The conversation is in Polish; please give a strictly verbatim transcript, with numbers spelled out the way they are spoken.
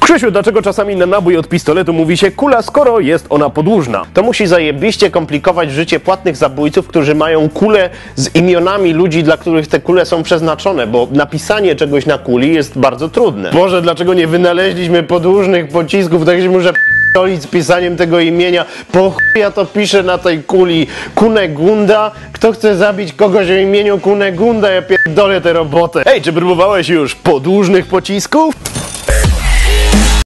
Krzysiu, dlaczego czasami na nabój od pistoletu mówi się kula, skoro jest ona podłużna? To musi zajebiście komplikować życie płatnych zabójców, którzy mają kule z imionami ludzi, dla których te kule są przeznaczone, bo napisanie czegoś na kuli jest bardzo trudne. Boże, dlaczego nie wynaleźliśmy podłużnych pocisków, tak się muszę p***olić z pisaniem tego imienia. Po chuj ja to piszę na tej kuli. Kunegunda? Kto chce zabić kogoś o imieniu Kunegunda? Ja pierdolę tę robotę. Ej, czy próbowałeś już podłużnych pocisków?